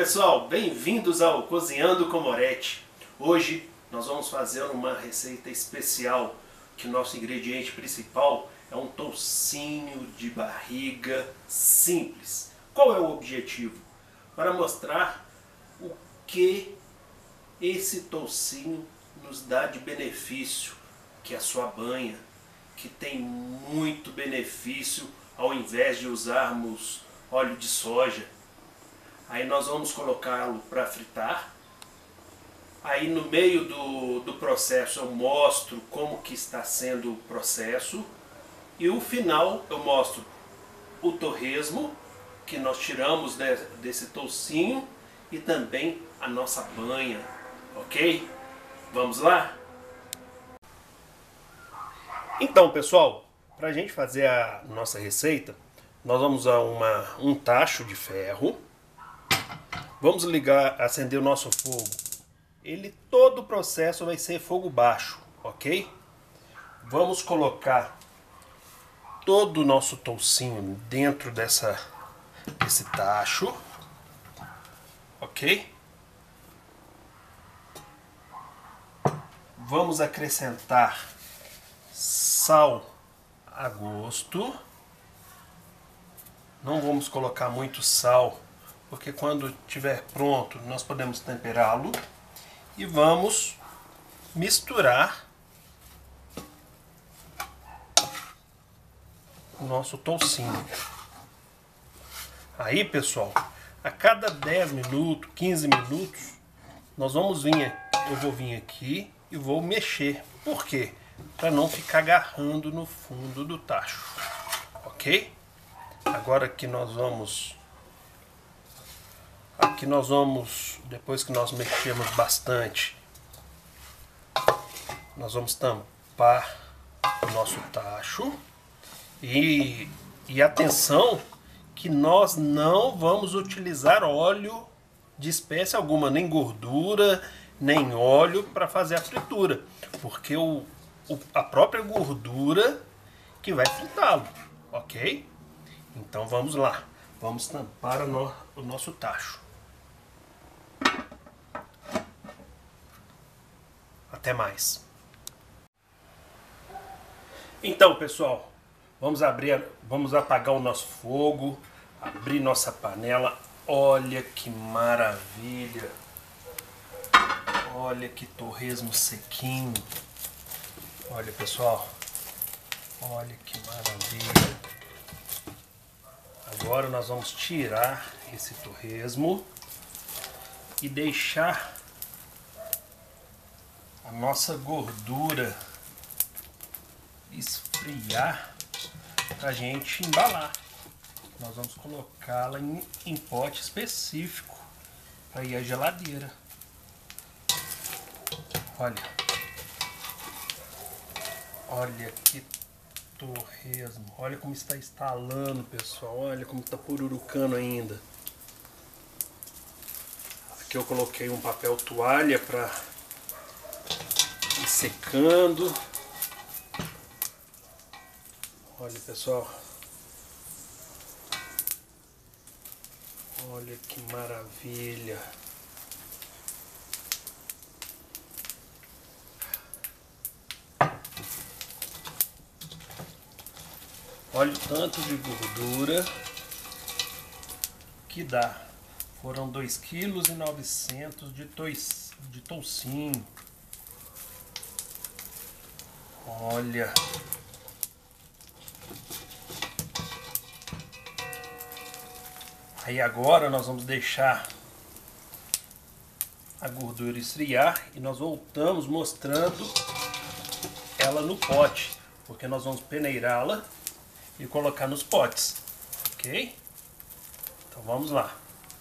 pessoal, bem-vindos ao Cozinhando com Moretti. Hoje nós vamos fazer uma receita especial, que o nosso ingrediente principal é um toucinho de barriga simples. Qual é o objetivo? Para mostrar o que esse toucinho nos dá de benefício, que é a sua banha, que tem muito benefício ao invés de usarmos óleo de soja. Aí nós vamos colocá-lo para fritar. Aí no meio do processo eu mostro como que está sendo o processo. E o final eu mostro o torresmo que nós tiramos desse toucinho e também a nossa banha, ok? Vamos lá? Então pessoal, para a gente fazer a nossa receita, nós vamos usar um tacho de ferro. Vamos acender o nosso fogo. Todo o processo vai ser fogo baixo, ok? Vamos colocar todo o nosso toucinho dentro desse tacho, ok? Vamos acrescentar sal a gosto. Não vamos colocar muito sal, porque quando estiver pronto nós podemos temperá-lo. E vamos misturar o nosso toucinho. Aí pessoal, a cada 10 minutos, 15 minutos, eu vou vir aqui e vou mexer. Por quê? Para não ficar agarrando no fundo do tacho, ok? Agora que nós vamos, depois que nós mexemos bastante, nós vamos tampar o nosso tacho e atenção que nós não vamos utilizar óleo de espécie alguma, nem gordura, nem óleo para fazer a fritura, porque a própria gordura que vai fritá-lo, ok? Então vamos lá, vamos tampar o nosso tacho. Até mais. Então pessoal, vamos apagar o nosso fogo, abrir nossa panela. Olha que maravilha! Olha que torresmo sequinho. Olha pessoal, olha que maravilha. Agora nós vamos tirar esse torresmo e deixar a nossa gordura esfriar para a gente embalar. Nós vamos colocá-la em pote específico para ir à geladeira. Olha que torresmo. Olha como está estalando, pessoal. Olha como está pururucando ainda. Aqui eu coloquei um papel toalha para ir secando. Olha pessoal, olha que maravilha. Olha o tanto de gordura que dá. Foram 2,9 kg de toucinho. Olha. Aí agora nós vamos deixar a gordura esfriar e nós voltamos mostrando ela no pote, porque nós vamos peneirá-la e colocar nos potes, ok? Então vamos lá.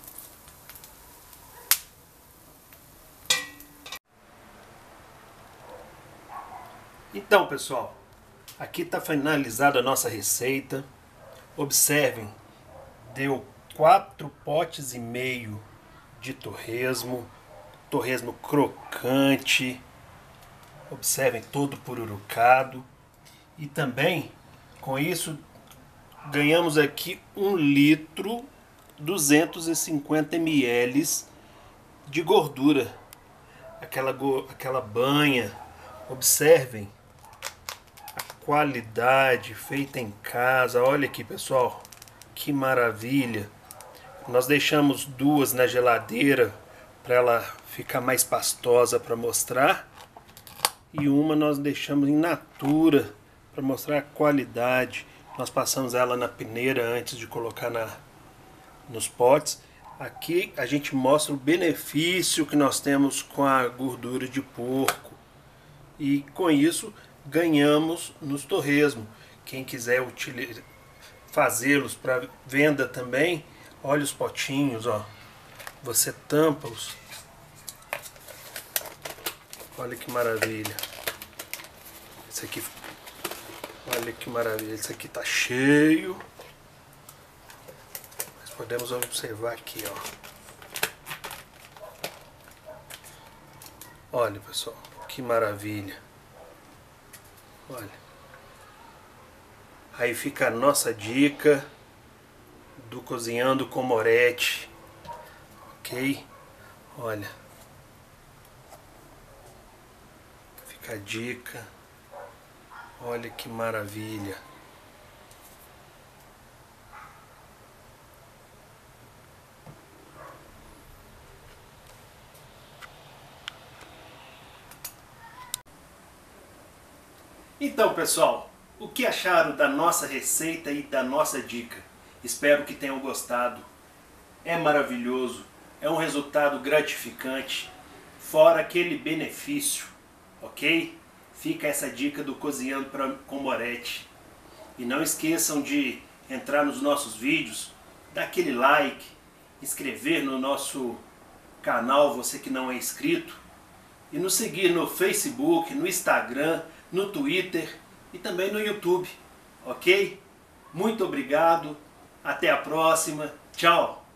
Então pessoal, aqui está finalizada a nossa receita. Observem, deu 4,5 potes de torresmo crocante. Observem, todo pururucado. E também, com isso, ganhamos aqui 1 litro 250 ml de gordura. Aquela banha. Observem a qualidade, feita em casa. Olha aqui, pessoal, que maravilha. Nós deixamos duas na geladeira para ela ficar mais pastosa para mostrar, e uma nós deixamos in natura para mostrar a qualidade. Nós passamos ela na peneira antes de colocar nos potes. Aqui a gente mostra o benefício que nós temos com a gordura de porco, e com isso ganhamos nos torresmos. Quem quiser fazê-los para venda também, olha os potinhos, ó. Você tampa-os. Olha que maravilha. Esse aqui, olha que maravilha. Esse aqui tá cheio. Mas podemos observar aqui, ó. Olha, pessoal, que maravilha. Olha. Aí fica a nossa dica do Cozinhando com Moretti. Ok? Olha. Fica a dica. Olha que maravilha. Então, pessoal, o que acharam da nossa receita e da nossa dica? Espero que tenham gostado. É maravilhoso, é um resultado gratificante, fora aquele benefício, ok? Fica essa dica do Cozinhando com Moretti. E não esqueçam de entrar nos nossos vídeos, dar aquele like, inscrever no nosso canal, você que não é inscrito, e nos seguir no Facebook, no Instagram, no Twitter e também no YouTube, ok? Muito obrigado, até a próxima, tchau!